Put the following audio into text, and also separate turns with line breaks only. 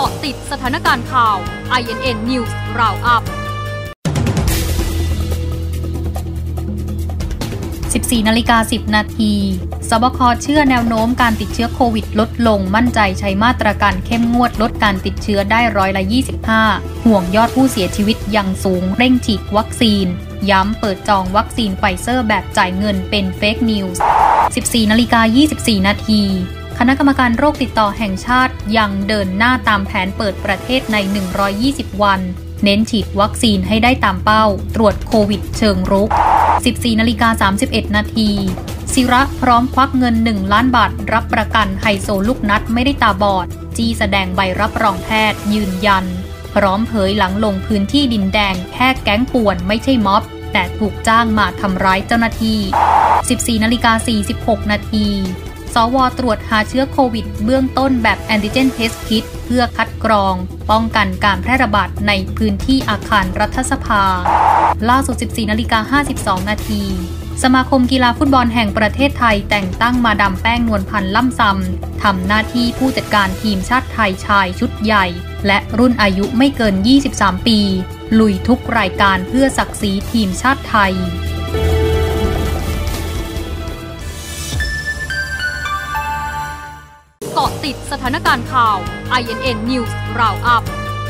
าะติดสถานการณ์ข่าว INN News Roundup
14:10 น.สบค.เชื่อแนวโน้มการติดเชื้อโควิดลดลงมั่นใจใช้มาตรการเข้มงวดลดการติดเชื้อได้25%ห่วงยอดผู้เสียชีวิตยังสูงเร่งฉีดวัคซีนย้ำเปิดจองวัคซีนไฟเซอร์แบบจ่ายเงินเป็นเฟกนิวส์ 14:24 น.คณะกรรมการโรคติดต่อแห่งชาติยังเดินหน้าตามแผนเปิดประเทศใน120 วันเน้นฉีดวัคซีนให้ได้ตามเป้าตรวจโควิดเชิงรุก 14:31 น.ศิระพร้อมควักเงิน1 ล้านบาทรับประกันไฮโซลูกนัดไม่ได้ตาบอดจี้แสดงใบรับรองแพทย์ยืนยันพร้อมเผยหลังลงพื้นที่ดินแดงแค่แก๊งป่วนไม่ใช่ม็อบแต่ถูกจ้างมาทำร้ายเจ้าหน้าที่ 14:46 น.สว.ตรวจหาเชื้อโควิดเบื้องต้นแบบแอนติเจนเทสคิทเพื่อคัดกรองป้องกันการแพร่ระบาดในพื้นที่อาคารรัฐสภาล่าสุด 14:52 น.สมาคมกีฬาฟุตบอลแห่งประเทศไทยแต่งตั้งมาดามแป้งนวลพันธ์ล่ำซำทำหน้าที่ผู้จัดการทีมชาติไทยชายชุดใหญ่และรุ่นอายุไม่เกิน23 ปีลุยทุกรายการเพื่อศักดิ์ศรีทีมชาติไทย
เกาะติดสถานการณ์ข่าว INN News Roundup